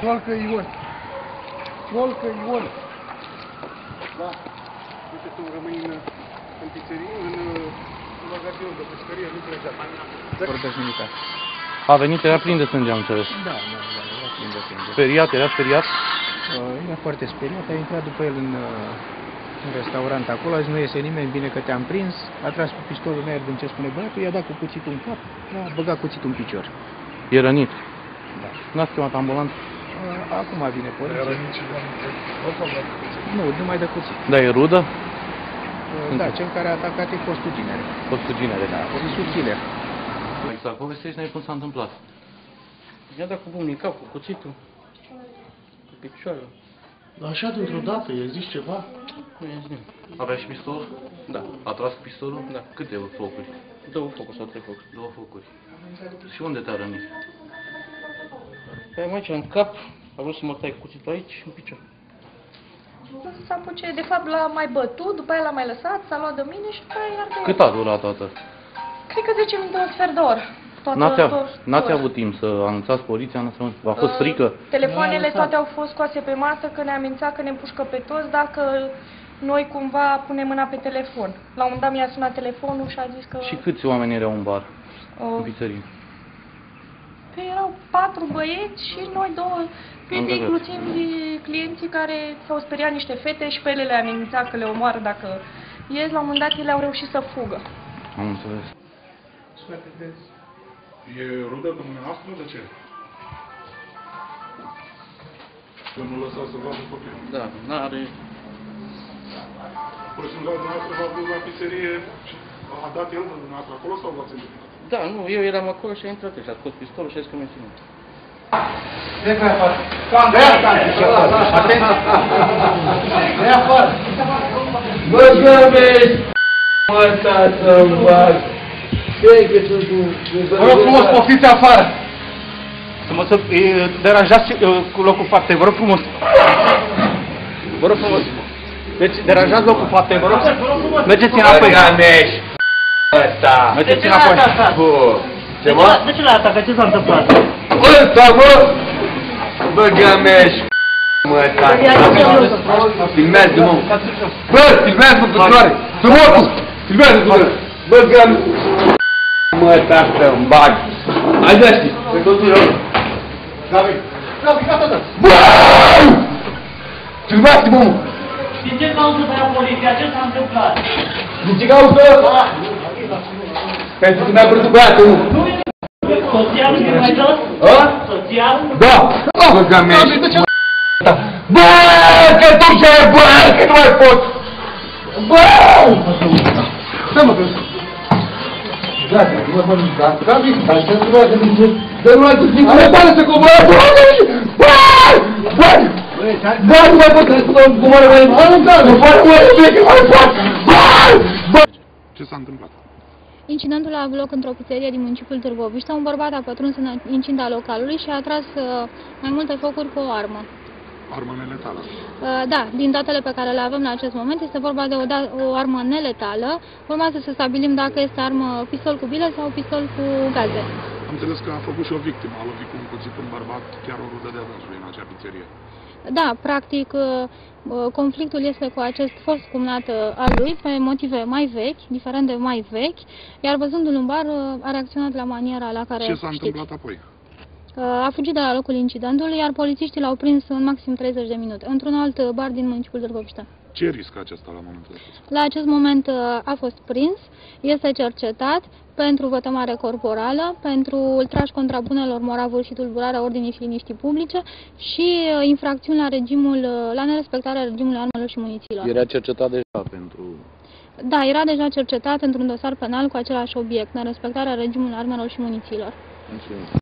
Colcă Ion. Colcă Ion. Da. Uite, tu rămâi în pizzerie, în magazinul de pescărie, nu pleci de Vorbești militar. A venit, era plin de sânge, am înțeles. Da, era plin de sânge. Speriat, era speriat? Era foarte speriat, a intrat după el în restaurant acolo, a zis, nu iese nimeni, bine că te-am prins, a tras cu pistolul neerdând ce spune băiatul, i-a dat cu cuțitul în cap, a băgat cuțitul în picior. E rănit? Da. N-ați chemat ambulanță? Acum vine poliția. Era nici Nu, numai de cuțit. Da, e rudă? Da, cel care a atacat e fostul ginere. Fostul ginere. Da, zisul killer. Exact, povestește-ne cum s-a întâmplat. I-a dat cu bumnul în cap, cu cuțitul, cu picioarele. Dar așa dintr-o dată, i-ai zis ceva? Nu i-a zis nimic. Avea și pistol? Da. A tras cu pistolul? Da. Câte focuri? 2 focuri sau 3 focuri. 2 focuri. Și unde te-a rănit? Pe aici, în cap, a vrut să mă tai cuțitul aici, în picior. S-a apuce, de fapt l-a mai bătut, după aia l-a mai lăsat, s-a luat de mine și după aia iar de Cât a durat toată? Cred că 10 minute, un sfert de oră. N-ați avut timp să anunțați poliția? A fost frică? Telefoanele toate au fost scoase pe masă, că ne amenința că ne împușcă pe toți dacă noi cumva punem mâna pe telefon. La un moment dat mi-a sunat telefonul și a zis că... Și câți oameni erau în bar, în pizzerie? Păi erau 4 băieți și noi 2 fete, inclusiv clienții care s-au speriat, niște fete, și pe ele le amenința că le omoară dacă ies. La un moment dat ele au reușit să fugă. Am înțeles. E rudă cu dumneavoastră? De ce? Că nu lăsa să vadă copilul. Da, n-are... Pur și simplu, dumneavoastră v-a dus la pizzerie și a dat el de dumneavoastră acolo sau v-ați întâlnit? Da, nu, eu eram acolo și a intrat și a scos pistolul și a zis că mi-a ținut. Dă-i afară! Dă-i afară! Dă-i afară! Bă, gămești! Mă, să-mi fac! Vă rog frumos, poftiți afară! Să mă deranjați cu locul faptei, vă rog frumos! Vă rog frumos! Deci, deranjați locul faptei, vă rog! Mergeți înapoi! Gămești! Ăsta! Mergeți înapoi! Ce mă? De ce l-a atacat? Ce s-a întâmplat? Ăsta, mă! Bă, gămești! Mă, ăsta! Filmează, mă! Bă, filmează, mă, păcătoare! Să mă, tu! Filmează, mă! Bă, gămești! Mă, ăsta să-mi bag! Hai, dă știi! Pe totul rău! Gabi! Gabi, gata, da! Bă! Filmează, mă! Din ce cauză vrea poliția? Ce s-a întâmplat? Din ce cauză? Pentru că mi-a brăzut băiatul! Soția nu e mai jos? Soția? Da! Bă, gămești! Bă, că tu ce e, bă, că nu mai pot! Bă! Dă-mă, bă! Gata, mă, gata, Gabi, dar ce nu mai dă nu mai dă zic, bă, bă, să comoară, bă, bă, bă, bă, nu mai pot să comoară, bă, nu poate, bă, nu mai pot, bă, bă! Ce s-a întâmplat? Incidentul a avut loc într-o pizzerie din municipiul Târgoviște. Un bărbat a pătruns în incinta localului și a tras mai multe focuri cu o armă. Armă neletală. Da, din datele pe care le avem la acest moment, este vorba de o armă neletală. Urmează să stabilim dacă este armă pistol cu bile sau pistol cu gaze. Am înțeles că a făcut și o victimă, a lovit cu un cuțit un bărbat, chiar o rudă de-a dânsului în acea pizzerie. Da, practic, conflictul este cu acest fost cumnat al lui, pe motive mai vechi, diferende mai vechi, iar văzându-l în bar, a reacționat la maniera la care Ce s-a întâmplat apoi? A fugit de la locul incidentului, iar polițiștii l-au prins în maxim 30 de minute, într-un alt bar din municipiul Târgoviște. Ce riscă acesta la momentul acesta? La acest moment a fost prins, este cercetat pentru vătămare corporală, pentru ultraj contra bunelor moravuri și tulburarea ordinii și liniștii publice și infracțiuni la nerespectarea regimului armelor și munițiilor. Era cercetat deja pentru... Da, era deja cercetat într-un dosar penal cu același obiect, nerespectarea regimului armelor și munițiilor.